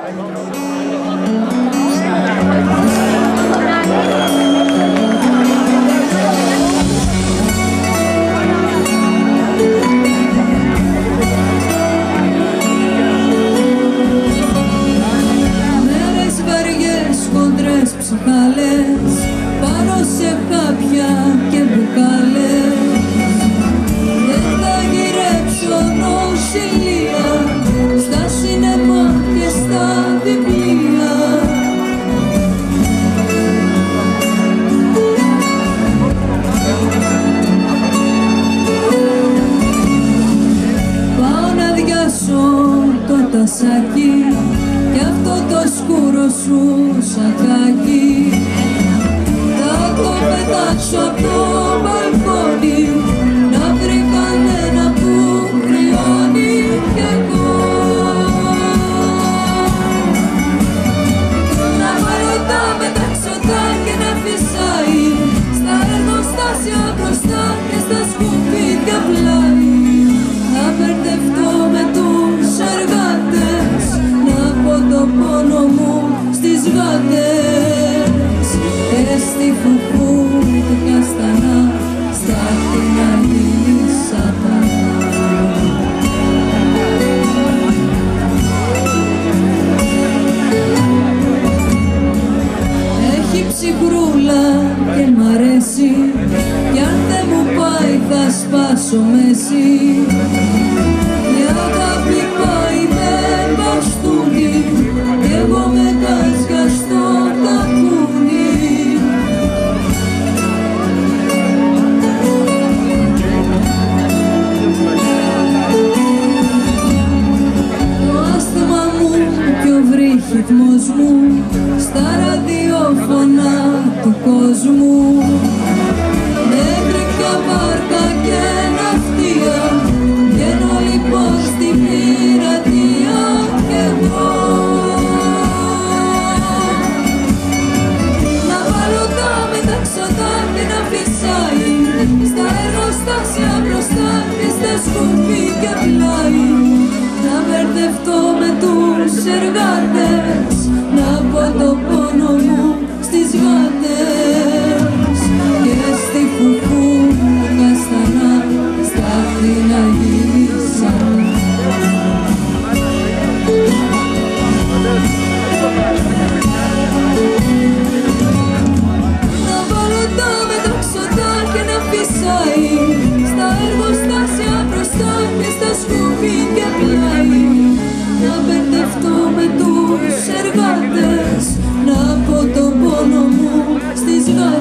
ψυχάλες πάνω σε χάπια και μπουκάλες. Δεν θα γυρέψω νοσηλεία στα σινεμά και στα βιβλία. Πάω να διάσω το τασάκι κι αυτό το σκούρο σου σακάκι. Θα το πετάξω απ' το μπαλκόνι να βρει κανένα που κρυώνει κι εγώ. Να βάλω τα μεταξωτά και να φυσάει στα εργοστάσια μπροστά και στα σκουπίδια πλάι. Να μπερδευτώ με τους εργάτες, να πω το πόνο μου στις γάτες και στη φουφού του καστανά στα κοιναλή σατανά. Έχει ψυχρούλα και μ' αρέσει κι αν δεν μου πάει θα σπάσω μέση. Η αγάπη πάει με μπαστούνι κι εγώ με κάζια στο τακούνι. Το άσθμα μου κι ο βρύχυθμος μου στα ραδιόφωνα του κόσμου. Μέχρι πια βάρκα και ναυτία βγαίνω λοιπόν στην πειρατεία κι εγώ. Να βάλω τα μεταξωτά και να φυσάει στα εργοστάσια μπροστά και στα σκουπίδια πλάι. Να μπερδευτώ με τους εργάτες, να πω το πόνο μου στις γάτες και στη φουφού του καστανά στα χτίνα γύρισαν. Να βάλω τα μεταξωτά και να φυσάει στα εργοστάσια μπροστά και στα σκουπίδια πλάι. Να μπερδευτώ με τους εργάτες, να πω το πόνο μου στις γάτες